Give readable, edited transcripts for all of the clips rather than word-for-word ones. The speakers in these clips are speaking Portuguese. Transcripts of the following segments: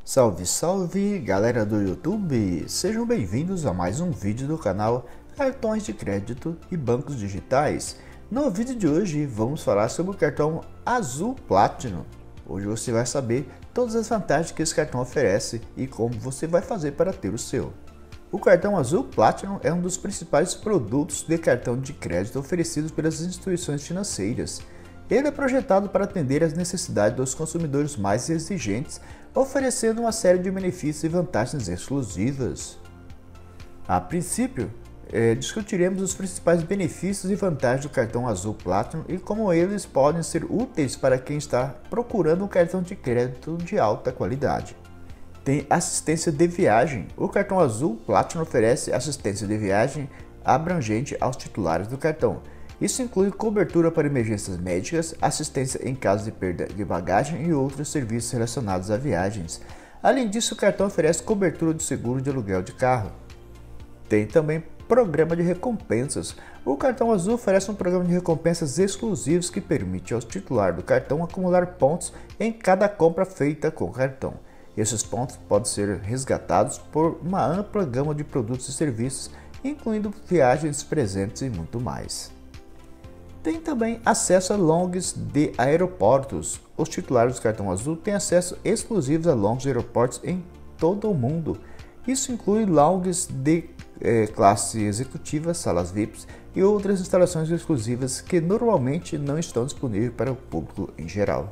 Salve, salve, galera do YouTube! Sejam bem-vindos a mais um vídeo do canal Cartões de Crédito e Bancos Digitais. No vídeo de hoje vamos falar sobre o cartão Azul Platinum. Hoje você vai saber todas as vantagens que esse cartão oferece e como você vai fazer para ter o seu. O cartão Azul Platinum é um dos principais produtos de cartão de crédito oferecidos pelas instituições financeiras. Ele é projetado para atender às necessidades dos consumidores mais exigentes, oferecendo uma série de benefícios e vantagens exclusivas. A princípio, discutiremos os principais benefícios e vantagens do cartão Azul Platinum e como eles podem ser úteis para quem está procurando um cartão de crédito de alta qualidade. Tem assistência de viagem. O cartão Azul Platinum oferece assistência de viagem abrangente aos titulares do cartão. Isso inclui cobertura para emergências médicas, assistência em caso de perda de bagagem e outros serviços relacionados a viagens. Além disso, o cartão oferece cobertura de seguro de aluguel de carro. Tem também programa de recompensas. O cartão Azul oferece um programa de recompensas exclusivos que permite aos titulares do cartão acumular pontos em cada compra feita com o cartão. Esses pontos podem ser resgatados por uma ampla gama de produtos e serviços, incluindo viagens, presentes e muito mais. Tem também acesso a lounges de aeroportos. Os titulares do cartão Azul têm acesso exclusivo a lounges de aeroportos em todo o mundo. Isso inclui lounges de classe executiva, salas VIPs e outras instalações exclusivas que normalmente não estão disponíveis para o público em geral.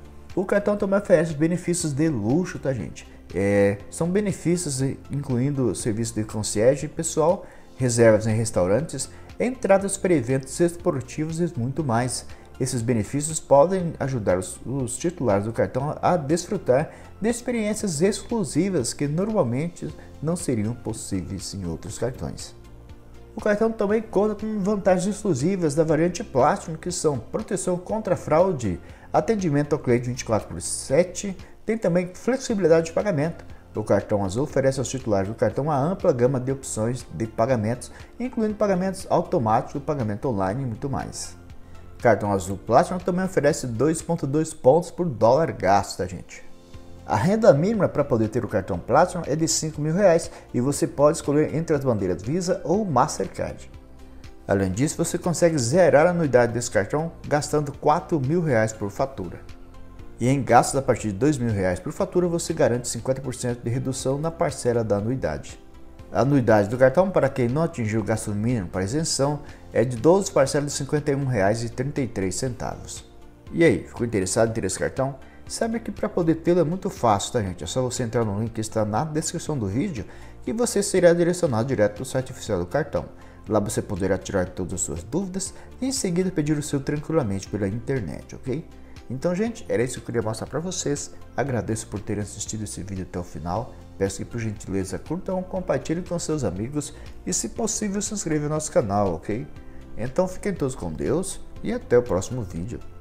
O cartão também oferece benefícios de luxo, tá, gente? São benefícios incluindo serviço de concierge pessoal, reservas em restaurantes, entradas para eventos esportivos e muito mais. Esses benefícios podem ajudar os titulares do cartão a desfrutar de experiências exclusivas que normalmente não seriam possíveis em outros cartões. O cartão também conta com vantagens exclusivas da variante Platinum, que são proteção contra fraude, atendimento ao cliente 24/7, tem também flexibilidade de pagamento. O cartão Azul oferece aos titulares do cartão uma ampla gama de opções de pagamentos, incluindo pagamentos automáticos, pagamento online e muito mais. O cartão Azul Platinum também oferece 2,2 pontos por dólar gasto, tá, gente? A renda mínima para poder ter o cartão Platinum é de R$5.000 e você pode escolher entre as bandeiras Visa ou Mastercard. Além disso, você consegue zerar a anuidade desse cartão gastando R$4.000 por fatura. E em gastos a partir de R$2.000 por fatura, você garante 50% de redução na parcela da anuidade. A anuidade do cartão, para quem não atingiu o gasto mínimo para isenção, é de 12 parcelas de R$51,33. E aí, ficou interessado em ter esse cartão? Sabe que para poder tê-lo é muito fácil, tá, gente? É só você entrar no link que está na descrição do vídeo e você será direcionado direto para o site oficial do cartão. Lá você poderá tirar todas as suas dúvidas e em seguida pedir o seu tranquilamente pela internet, ok? Então, gente, era isso que eu queria mostrar para vocês. Agradeço por terem assistido esse vídeo até o final. Peço que, por gentileza, curtam, compartilhem com seus amigos e, se possível, se inscrevam no nosso canal, ok? Então, fiquem todos com Deus e até o próximo vídeo.